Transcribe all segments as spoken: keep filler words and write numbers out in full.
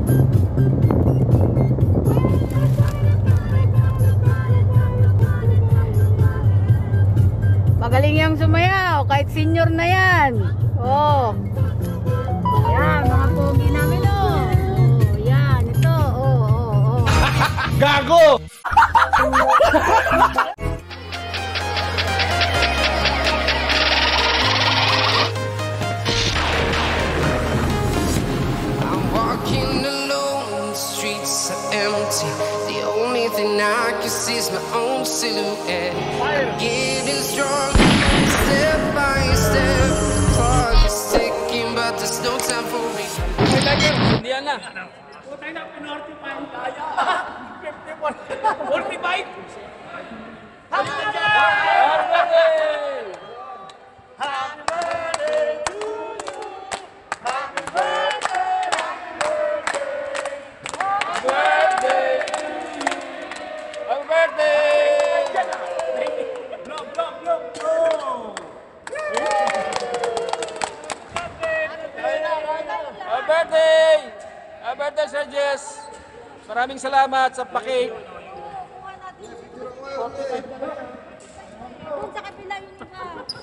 Magaling yung sumayaw, kahit senior na yan. Oh. Yan, mga pogi namin, oh. Oh, yan, ito. Oh, oh, oh. Gago! I'm walking alone, the streets are empty. The only thing I can see is my own silhouette. Getting stronger, step by step. The clock is ticking, but there's no time for me. Hindi yan na. Putay na, pinortify kaya. fifty-one. forty-five. Happy birthday! Happy birthday to you. Happy birthday, happy birthday. Happy birthday to you. Happy birthday! Blow, blow, blow, blow. Happy birthday! Happy birthday, Sir Jess! Maraming salamat sa paki. Kung sa kapila yung iba.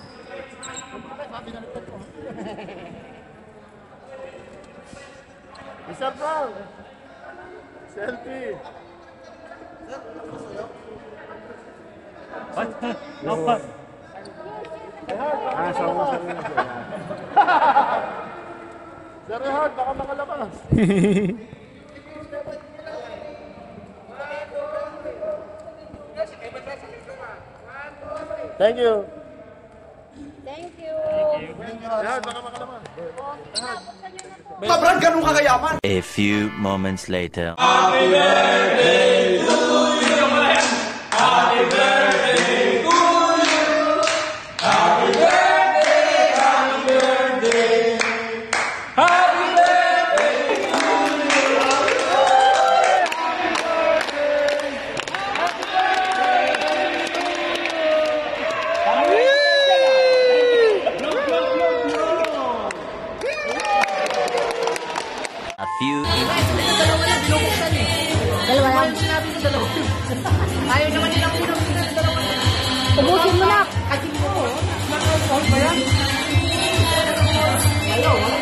Isa pa. Selfie. What? Apa? Ah, sa uso rin siya. Sir Rehard, baka makalabas. Thank you. Thank you. Rehard, baka makalabas. Sobrang ganun kakayaman! A few moments later. Happy birthday to you! Happy birthday to you! Happy birthday! Happy birthday! Happy birthday to you! A few Dalawa lang. Ayaw naman nilang pinag-pinag sa dalawa. Ubusin mo na. Kasi mo, naka-solve ba yan? Ayaw,